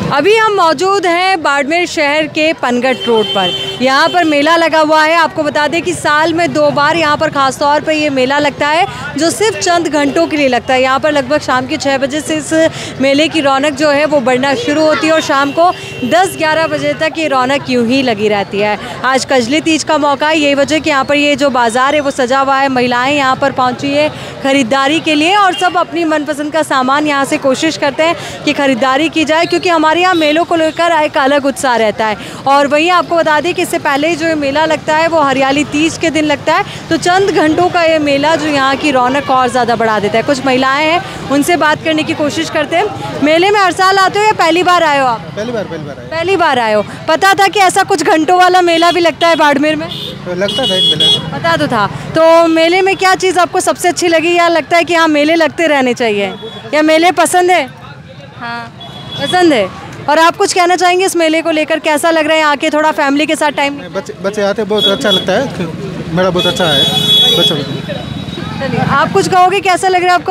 अभी हम मौजूद हैं बाड़मेर शहर के पनगट रोड पर। यहाँ पर मेला लगा हुआ है। आपको बता दें कि साल में 2 बार यहाँ पर ख़ास तौर पर ये मेला लगता है, जो सिर्फ चंद घंटों के लिए लगता है। यहाँ पर लगभग शाम के 6 बजे से इस मेले की रौनक जो है वो बढ़ना शुरू होती है और शाम को 10-11 बजे तक ये रौनक यूँ ही लगी रहती है। आज कजली तीज का मौका है, यही वजह कि यहाँ पर ये जो बाज़ार है वो सजा हुआ है। महिलाएँ यहाँ पर पहुँची है ख़रीदारी के लिए और सब अपनी मनपसंद का सामान यहाँ से कोशिश करते हैं कि ख़रीदारी की जाए, क्योंकि हमारे यहाँ मेलों को लेकर एक अलग उत्साह रहता है। और वहीं आपको बता दें कि इससे पहले जो मेला लगता है वो हरियाली तीज के दिन लगता है, तो चंद घंटों का ये मेला जो यहाँ की रौनक और ज़्यादा बढ़ा देता है। कुछ महिलाएं हैं, उनसे बात करने की कोशिश करते हैं। मेले में हर साल आते हो या पहली बार आए हो आप? पहली बार आए हो। पता था कि ऐसा कुछ घंटों वाला मेला भी लगता है बाड़मेर में? तो लगता था, पता तो था। तो मेले में क्या चीज़ आपको सबसे अच्छी लगी, या लगता है कि हाँ मेले लगते रहने चाहिए, या मेले पसंद है? हाँ पसंद है। और आप कुछ कहना चाहेंगे इस मेले को लेकर, कैसा लग रहा है आके थोड़ा फैमिली के साथ टाइम? बच्चे आते बहुत अच्छा लगता है, मेला बहुत अच्छा है बच्चों को। चलिए, आप कुछ कहोगे, कैसा लग रहा है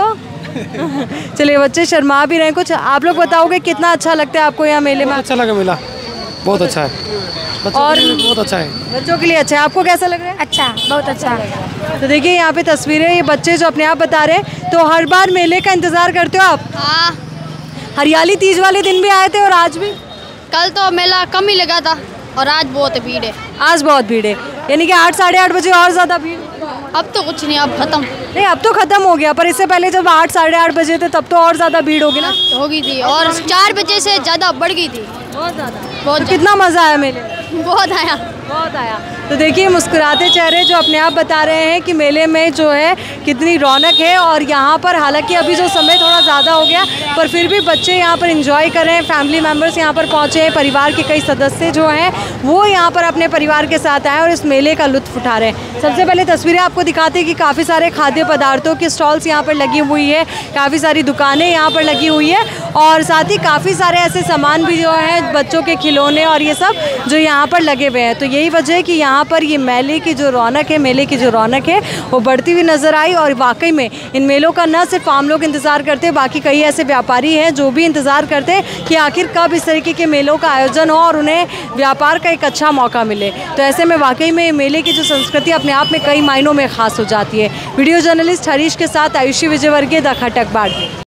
आपको? चलिए, बच्चे शर्मा भी रहे हैं। कुछ आप लोग बताओगे कितना अच्छा लगता है आपको यहाँ मेले में? अच्छा लगा मेला, बहुत अच्छा है। और बहुत अच्छा है, बच्चों के लिए अच्छा है। आपको कैसा लग रहा है? अच्छा, बहुत अच्छा। तो देखिए यहाँ पे तस्वीरें, ये बच्चे जो अपने आप बता रहे हैं। तो हर बार मेले का इंतज़ार करते हो आप? हाँ, हरियाली तीज वाले दिन भी आए थे और आज भी? कल तो मेला कम ही लगा था और आज बहुत भीड़ है। आज बहुत भीड़ है, यानी कि 8-8:30 बजे और ज़्यादा भीड़? अब तो कुछ नहीं, अब खत्म। नहीं, अब तो ख़त्म हो गया, पर इससे पहले जब 8-8:30 बजे थे तब तो और ज़्यादा भीड़ होगी ना? होगी थी और 4 बजे से ज़्यादा बढ़ गई थी। बहुत ज़्यादा। बहुत कितना मज़ा आया मेले में? बहुत आया, बहुत आया। तो देखिए मुस्कुराते चेहरे जो अपने आप बता रहे हैं कि मेले में जो है कितनी रौनक है। और यहाँ पर हालांकि अभी जो समय थोड़ा ज़्यादा हो गया, पर फिर भी बच्चे यहाँ पर एंजॉय कर रहे हैं। फैमिली मेम्बर्स यहाँ पर पहुँचे हैं, परिवार के कई सदस्य जो हैं वो यहाँ पर अपने परिवार के साथ आए और इस मेले का लुत्फ़ उठा रहे हैं। सबसे पहले तस्वीरें आपको दिखाते हैं कि काफ़ी सारे खाद्य पदार्थों की स्टॉल्स यहाँ पर लगी हुई है, काफ़ी सारी दुकानें यहाँ पर लगी हुई है और साथ ही काफ़ी सारे ऐसे सामान भी जो हैं, बच्चों के खिलौने और ये सब जो यहाँ पर लगे हुए हैं। तो यही वजह है कि यहाँ पर ये मेले की जो रौनक है वो बढ़ती हुई नज़र आई। और वाकई में इन मेलों का न सिर्फ आम लोग इंतज़ार करते हैं, बाकी कई ऐसे व्यापारी हैं जो भी इंतज़ार करते हैं कि आखिर कब इस तरीके के मेलों का आयोजन हो और उन्हें व्यापार का एक अच्छा मौका मिले। तो ऐसे में वाकई में मेले की जो संस्कृति अपने आप में कई मायनों में ख़ास हो जाती है। वीडियो जर्नलिस्ट हरीश के साथ आयुषी विजयवर्गीय, द खटक बाड़मेर।